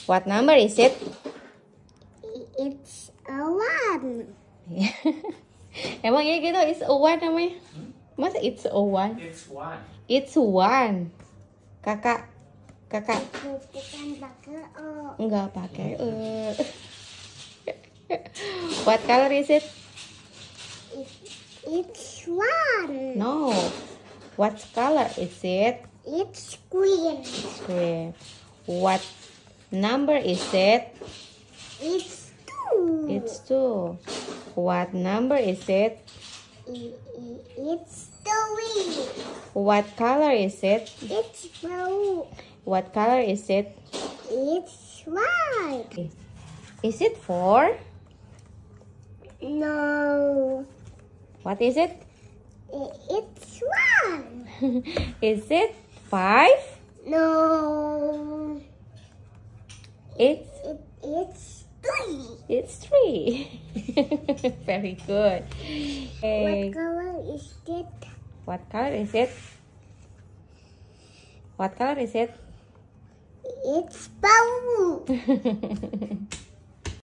What number is it? It's a 1. Emang ya gitu, it's a 1 namanya? Masa it's a 1? It's 1. It's 1. Kakak. Bukan pakai O. Enggak pakai What color is it? It's 1. No. What color is it? It's green. Green. What number is it? It's 2. It's 2. What number is it? It's 3. What color is it? It's blue. What color is it? It's white. Is it 4? No. What is it? It's 1. Is it 5? No. It's 3. It's 3. Very good. What color is it? What color is it? What color is it? It's blue.